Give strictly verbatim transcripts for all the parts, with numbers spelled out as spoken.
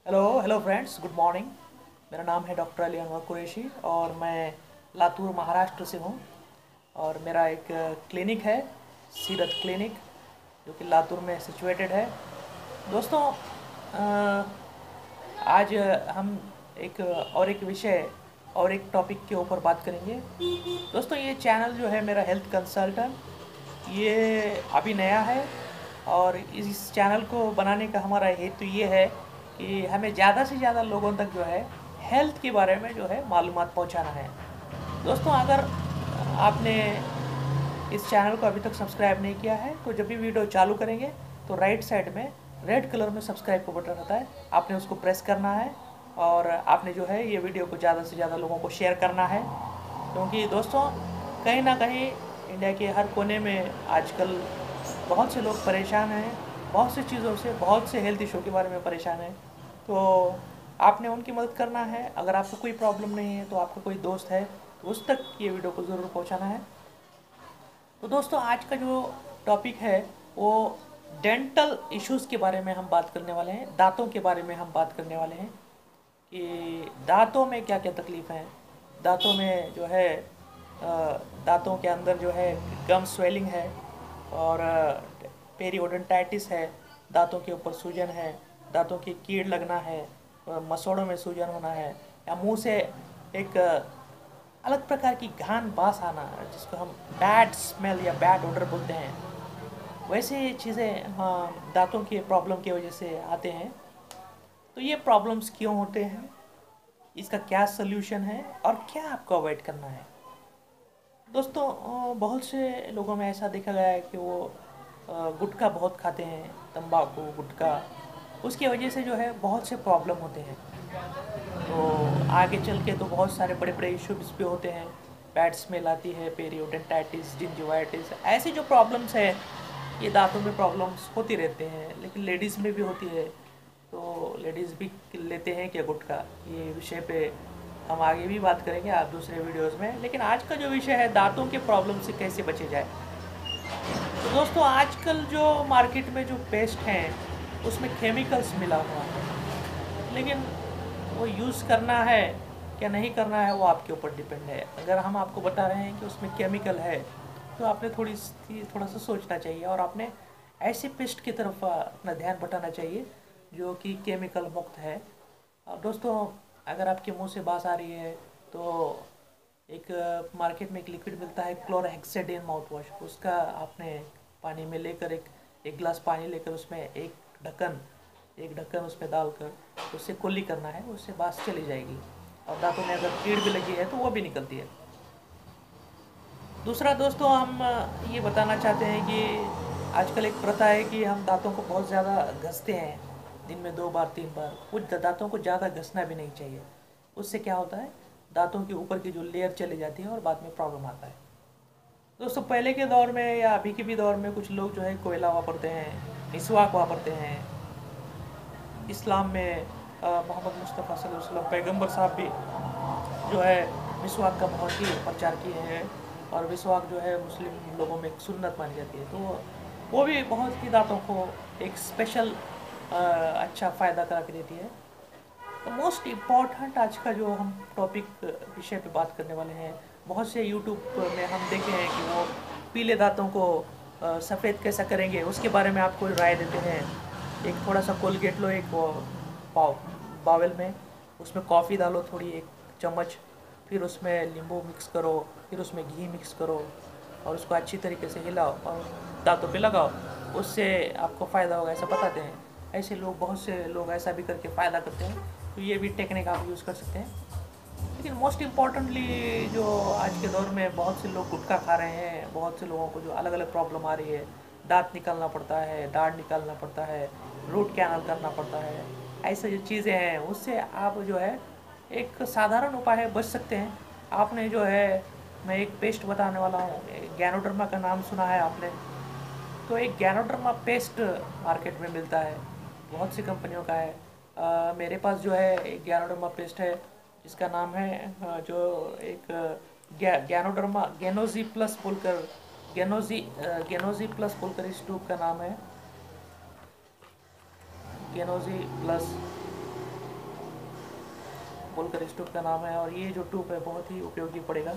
Hello hello friends, good morning. मेरा नाम है डॉक्टर अली अनवर कुरैशी और मैं लातूर महाराष्ट्र से हूँ। और मेरा एक क्लिनिक है, सीरत क्लिनिक, जो कि लातूर में सिचुएटेड है। दोस्तों, अ, आज हम एक और एक विषय और एक टॉपिक के ऊपर बात करेंगे। दोस्तों, ये चैनल जो है मेरा हेल्थ कंसल्टेंट, ये अभी नया है। और इस चैनल को बनाने का हमारा हेतु ये है कि हमें ज़्यादा से ज़्यादा लोगों तक जो है हेल्थ के बारे में जो है मालूमात पहुंचाना है। दोस्तों, अगर आपने इस चैनल को अभी तक सब्सक्राइब नहीं किया है तो जब भी वीडियो चालू करेंगे तो राइट साइड में रेड कलर में सब्सक्राइब का बटन रहता है, आपने उसको प्रेस करना है। और आपने जो है ये वीडियो को ज़्यादा से ज़्यादा लोगों को शेयर करना है, क्योंकि दोस्तों कहीं ना कहीं इंडिया के हर कोने में आजकल बहुत से लोग परेशान हैं, बहुत सी चीज़ों से, बहुत से हेल्थ इशू के बारे में परेशान हैं। तो आपने उनकी मदद करना है। अगर आपको कोई प्रॉब्लम नहीं है तो आपका कोई दोस्त है तो उस तक ये वीडियो को ज़रूर पहुंचाना है। तो दोस्तों, आज का जो टॉपिक है वो डेंटल इश्यूज़ के बारे में हम बात करने वाले हैं, दांतों के बारे में हम बात करने वाले हैं कि दांतों में क्या क्या तकलीफ़ हैं। दांतों में जो है अ, दांतों के अंदर जो है गम स्वेलिंग है, और पेरियोडोंटाइटिस है, दांतों के ऊपर सूजन है, दांतों की कीड़ लगना है, अ, मसोड़ों में सूजन होना है, या मुंह से एक अ, अलग प्रकार की घान बास आना, जिसको हम बैड स्मेल या बैड ओडर बोलते हैं। वैसे चीज़ें हाँ दांतों के प्रॉब्लम की वजह से आते हैं। तो ये प्रॉब्लम्स क्यों होते हैं, इसका क्या सल्यूशन है और क्या आपको अवॉइड करना है। दोस्तों, अ, बहुत से लोगों में ऐसा देखा गया है कि वो अ, गुटखा बहुत खाते हैं, तंबाकू गुटखा, उसकी वजह से जो है बहुत से प्रॉब्लम होते हैं। तो आगे चल के तो बहुत सारे बड़े बड़े इश्यूज भी होते हैं। बैड स्मेल आती है, पेरियोडोंटाइटिस, जिंजिवाइटिस, ऐसी जो प्रॉब्लम्स हैं, ये दांतों में प्रॉब्लम्स होती रहते हैं, लेकिन लेडीज़ में भी होती है। तो लेडीज़ भी लेते हैं क्या गुटखा, ये विषय पे हम आगे भी बात करेंगे आप दूसरे वीडियोस में। लेकिन आज का जो विषय है दांतों के प्रॉब्लम से कैसे बचे जाए। तो दोस्तों, आजकल जो मार्केट में जो पेस्ट हैं उसमें केमिकल्स मिला हुआ है, लेकिन वो यूज़ करना है क्या नहीं करना है वो आपके ऊपर डिपेंड है। अगर हम आपको बता रहे हैं कि उसमें केमिकल है तो आपने थोड़ी सी थोड़ा सा सोचना चाहिए, और आपने ऐसे पेस्ट की तरफ अपना ध्यान बटाना चाहिए जो कि केमिकल मुक्त है। और दोस्तों, अगर आपके मुंह से बास आ रही है तो एक मार्केट में एक लिक्विड मिलता है क्लोरहेक्सेडिन माउथ वॉश, उसका आपने पानी में लेकर एक एक गिलास पानी लेकर उसमें एक ढक्कन एक ढक्कन उसमें डालकर उससे कुल्ली करना है, उससे बास चली जाएगी। और दांतों में अगर कीड़ भी लगी है तो वो भी निकलती है। दूसरा दोस्तों, हम ये बताना चाहते हैं कि आजकल एक प्रथा है कि हम दांतों को बहुत ज़्यादा घसते हैं, दिन में दो बार तीन बार। कुछ दांतों को ज़्यादा घसना भी नहीं चाहिए। उससे क्या होता है, दांतों के ऊपर की जो लेयर चली जाती है और बाद में प्रॉब्लम आता है। दोस्तों, पहले के दौर में या अभी के भी दौर में कुछ लोग जो है कोयला वापरते हैं, मिसवाक वापरते हैं। इस्लाम में मोहम्मद मुस्तफ़ा सल्लल्लाहु अलैहि वसल्लम पैगंबर साहब भी जो है मिसवाक का बहुत ही प्रचार किए हैं, और मिसवाक जो है मुस्लिम लोगों में एक सुन्नत मानी जाती है। तो वो भी बहुत ही दांतों को एक स्पेशल अच्छा फ़ायदा करा के देती है। तो मोस्ट इम्पॉर्टेंट आज का जो हम टॉपिक विषय पे बात करने वाले हैं, बहुत से यूट्यूब में हम देखे हैं कि वो पीले दांतों को सफ़ेद कैसा करेंगे उसके बारे में आपको राय देते हैं। एक थोड़ा सा कोलगेट लो, एक वो पाव बावल में, उसमें कॉफ़ी डालो थोड़ी, एक चम्मच, फिर उसमें नींबू मिक्स करो, फिर उसमें घी मिक्स करो, और उसको अच्छी तरीके से हिलाओ और दांतों पे लगाओ, उससे आपको फ़ायदा होगा, ऐसा बताते हैं। ऐसे लोग, बहुत से लोग ऐसा भी करके फ़ायदा करते हैं। तो ये भी टेक्निक आप यूज़ कर सकते हैं। लेकिन मोस्ट इम्पॉर्टेंटली जो आज के दौर में बहुत से लोग गुटखा खा रहे हैं, बहुत से लोगों को जो अलग अलग प्रॉब्लम आ रही है, दांत निकालना पड़ता है, दाढ़ निकालना पड़ता है, रूट कैनल करना पड़ता है, ऐसे जो चीज़ें हैं उससे आप जो है एक साधारण उपाय है बच सकते हैं। आपने जो है, मैं एक पेस्ट बताने वाला हूँ, गैनोडर्मा का नाम सुना है आपने। तो एक गैनोडर्मा पेस्ट मार्केट में मिलता है, बहुत सी कंपनियों का है। अ, मेरे पास जो है एक गैनोडर्मा पेस्ट है जिसका नाम है अ, जो एक गै, गैनोडर्मा गेनोजी प्लस बोलकर, गेनोजी गेनोजी प्लस बोलकर इस ट्यूब का नाम है, गेनोजी प्लस। बोलकर इस ट्यूब का नाम है। और ये जो ट्यूब है बहुत ही उपयोगी पड़ेगा।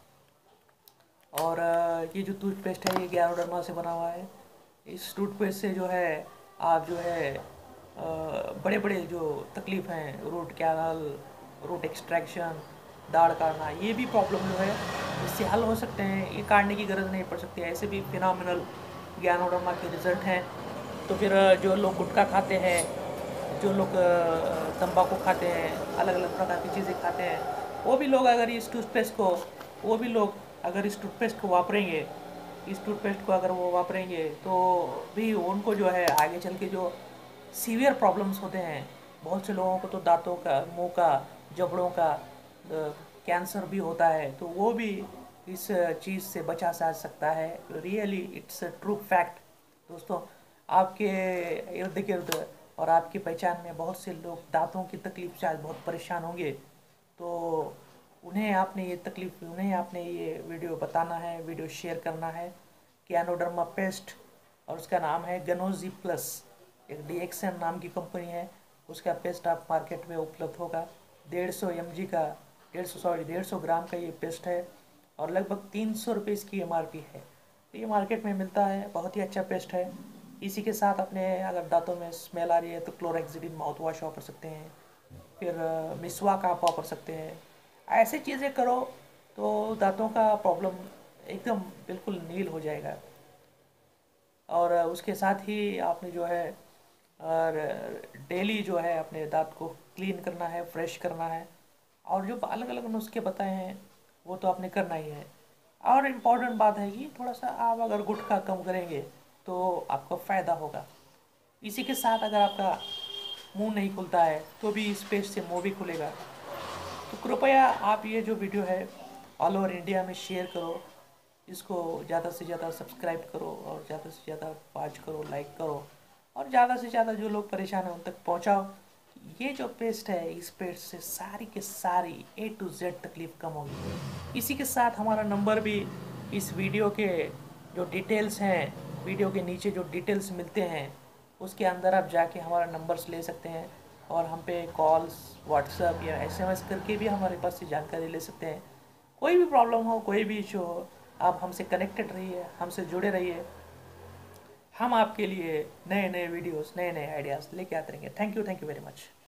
और ये जो टूथपेस्ट है ये गैनोडर्मा से बना हुआ है। इस टूथपेस्ट से जो है आप जो है बड़े बड़े जो तकलीफ़ हैं, रूट कैनाल, रूट एक्सट्रैक्शन, दाढ़ काटना, ये भी प्रॉब्लम जो है इससे हल हो सकते हैं। ये काटने की ज़रूरत नहीं पड़ सकती है। ऐसे भी फिनोमिनल गैनोडर्मा के रिज़ल्ट हैं। तो फिर जो लोग गुटखा खाते हैं, जो लोग तंबाकू खाते हैं, अलग अलग प्रकार की चीज़ें खाते हैं, वो भी लोग अगर इस टूथपेस्ट को वो भी लोग अगर इस टूथपेस्ट को वापरेंगे इस टूथपेस्ट को अगर वो वापरेंगे तो भी उनको जो है आगे चल के जो सीवियर प्रॉब्लम्स होते हैं, बहुत से लोगों को तो दांतों का, मुंह का, जबड़ों का कैंसर भी होता है, तो वो भी इस चीज़ से बचा जा सकता है। Really it's a true fact. दोस्तों, आपके इर्द गिर्द और आपकी पहचान में बहुत से लोग दांतों की तकलीफ से आज बहुत परेशान होंगे, तो उन्हें आपने ये तकलीफ उन्हें आपने ये वीडियो बताना है, वीडियो शेयर करना है। गैनोडर्मा पेस्ट और उसका नाम है गनोजी प्लस, एक डी एक्स एन नाम की कंपनी है। उसका पेस्ट आप मार्केट में उपलब्ध होगा। डेढ़ सौ एम जी का डेढ़ सौ सॉरी डेढ़ सौ ग्राम का ये पेस्ट है और लगभग तीन सौ रुपये इसकी एम आर पी है। तो ये मार्केट में मिलता है, बहुत ही अच्छा पेस्ट है। इसी के साथ अपने अगर दांतों में स्मेल आ रही है तो क्लोरेक्सिडिन माउथ वॉश वापर सकते हैं, फिर मिसवाक आप वापर सकते हैं। ऐसे चीज़ें करो तो दांतों का प्रॉब्लम एकदम बिल्कुल नील हो जाएगा। और उसके साथ ही आपने जो है और डेली जो है अपने दांत को क्लीन करना है, फ्रेश करना है। और जो अलग अलग नुस्खे बताए हैं वो तो आपने करना ही है। और इम्पॉर्टेंट बात है कि थोड़ा सा आप अगर गुटखा कम करेंगे तो आपको फ़ायदा होगा। इसी के साथ अगर आपका मुंह नहीं खुलता है तो भी इस पेज से मुंह भी खुलेगा। तो कृपया आप ये जो वीडियो है ऑल ओवर इंडिया में शेयर करो, इसको ज़्यादा से ज़्यादा सब्सक्राइब करो और ज़्यादा से ज़्यादा वॉच करो, लाइक करो और ज़्यादा से ज़्यादा जो लोग परेशान हैं उन तक पहुँचाओ। ये जो पेस्ट है, इस पेस्ट से सारी के सारी ए टू जेड तकलीफ़ कम होगी। इसी के साथ हमारा नंबर भी इस वीडियो के जो डिटेल्स हैं, वीडियो के नीचे जो डिटेल्स मिलते हैं उसके अंदर आप जाके हमारा नंबर्स ले सकते हैं और हम पे कॉल्स, व्हाट्सएप या एसएमएस करके भी हमारे पास से जानकारी ले सकते हैं। कोई भी प्रॉब्लम हो, कोई भी इशू हो, आप हमसे कनेक्टेड रहिए, हमसे जुड़े रहिए। हम आपके लिए नए नए वीडियोस, नए नए आइडियाज़ लेके आते रहेंगे। Thank you thank you very much.